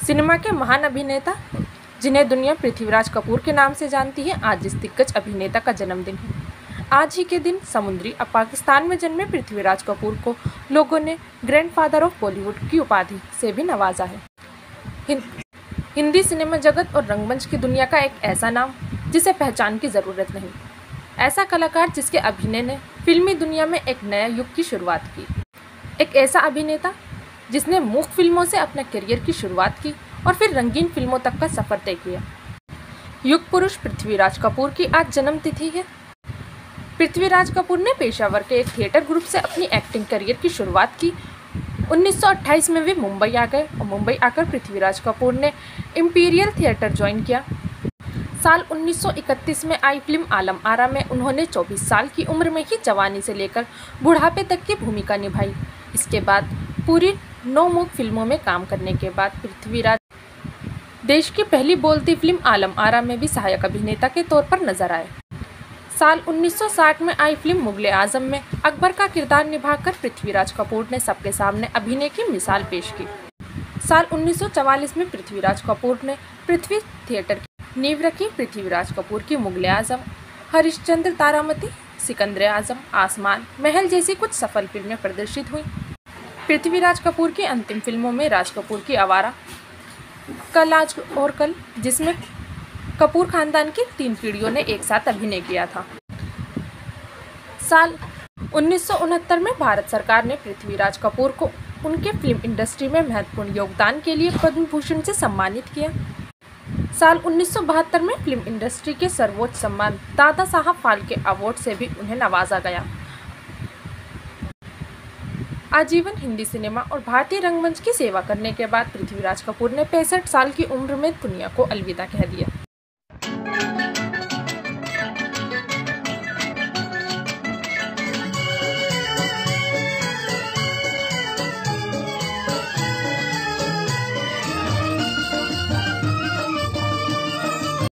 Cinema के महान अभिनेता जिन्हें दुनिया पृथ्वीराज कपूर के नाम से जानती है, आज इस दिग्गज अभिनेता का जन्मदिन है। आज ही के दिन समुद्री पाकिस्तान में जन्मे पृथ्वीराज कपूर को लोगों ने ग्रैंडफादर ऑफ बॉलीवुड की उपाधि से भी नवाजा है। हिंदी सिनेमा जगत और रंगमंच की दुनिया का एक ऐसा नाम जिसे पहचान की ज़रूरत नहीं, ऐसा कलाकार जिसके अभिनय ने फिल्मी दुनिया में एक नया युग की शुरुआत की, एक ऐसा अभिनेता जिसने मूक फिल्मों से अपने करियर की शुरुआत की और फिर रंगीन फिल्मों तक का सफर तय किया। युग पुरुष पृथ्वीराज कपूर की आज जन्मतिथि है। पृथ्वीराज कपूर ने पेशावर के एक थिएटर ग्रुप से अपनी एक्टिंग करियर की शुरुआत की। 1928 में वे मुंबई आ गए और मुंबई आकर पृथ्वीराज कपूर ने इंपीरियल थिएटर ज्वाइन किया। साल 1931 में आई फिल्म आलम आरा में उन्होंने 24 साल की उम्र में ही जवानी से लेकर बुढ़ापे तक की भूमिका निभाई। इसके बाद पूरी 9 मूक फिल्मों में काम करने के बाद पृथ्वीराज देश की पहली बोलती फिल्म आलम आरा में भी सहायक अभिनेता के तौर पर नजर आए। साल 1960 में आई फिल्म मुगले आजम में अकबर का किरदार निभाकर पृथ्वीराज कपूर ने सबके सामने अभिनय की मिसाल पेश की। साल 1944 में पृथ्वीराज कपूर ने पृथ्वी थिएटर की नींव रखी। पृथ्वीराज कपूर की मुगले आजम, हरिश्चंद्र, तारामती, सिकंदर आजम, आसमान, महल जैसी कुछ सफल फिल्में प्रदर्शित हुई। पृथ्वीराज कपूर की अंतिम फिल्मों में राज कपूर की आवारा, कल, आज और कल, जिसमें कपूर खानदान की 3 पीढ़ियों ने एक साथ अभिनय किया था। साल 1969 में भारत सरकार ने पृथ्वीराज कपूर को उनके फिल्म इंडस्ट्री में महत्वपूर्ण योगदान के लिए पद्म भूषण से सम्मानित किया। साल 1972 में फिल्म इंडस्ट्री के सर्वोच्च सम्मान दादा साहब फाल्के अवार्ड से भी उन्हें नवाजा गया। आजीवन हिंदी सिनेमा और भारतीय रंगमंच की सेवा करने के बाद पृथ्वीराज कपूर ने 65 साल की उम्र में दुनिया को अलविदा कह दिया।